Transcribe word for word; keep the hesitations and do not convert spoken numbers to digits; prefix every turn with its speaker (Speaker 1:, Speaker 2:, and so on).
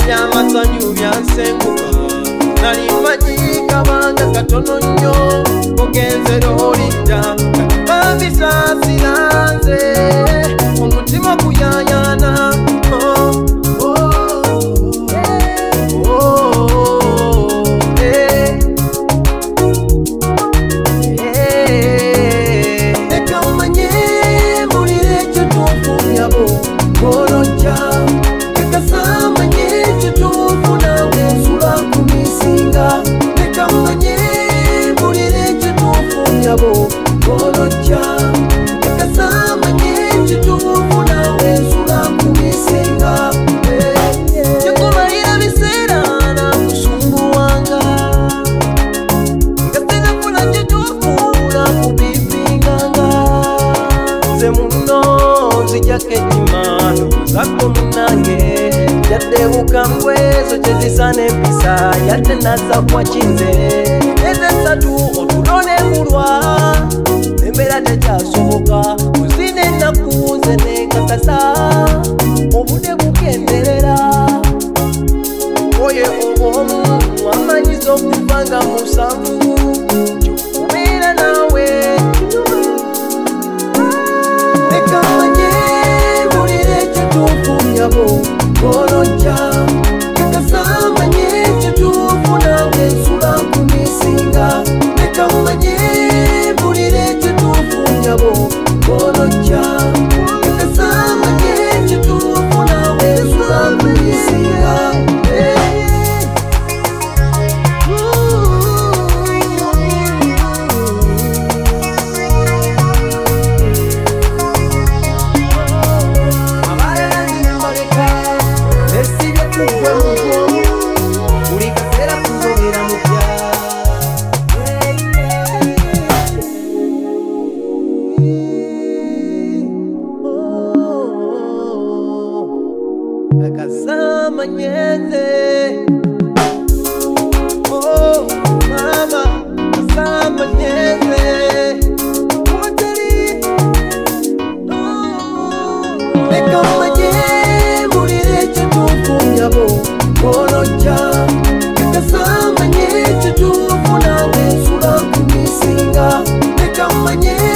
Speaker 1: ebyamasanyu byansenguka nali magika banga katono nnyo ogenze lolidda bambisasiranze omutima kuyayana Kangwezo chezisane mpisa yate naza kwa chinze eze satu otulone mulwa embera techasoboka uzine nakunze nekatasa obude bukenderera oye obomu amanyizo okuvanga musanvu kubera nawe nekamanye mulire kituufu nyabo Kolocha, kasamanye chitufu nawe nsula Nkumissinga. Nekamanye bulire chitufu nyabo. Kolocha, kasamanye chitufu nawe nsula Nkumissinga. Oh, mama, kasama nyeze. Nekamanye bulire kituufu nyabo. Kolocha, kasamanye kituufu nawe nsula Nkumissinga. Nekamanye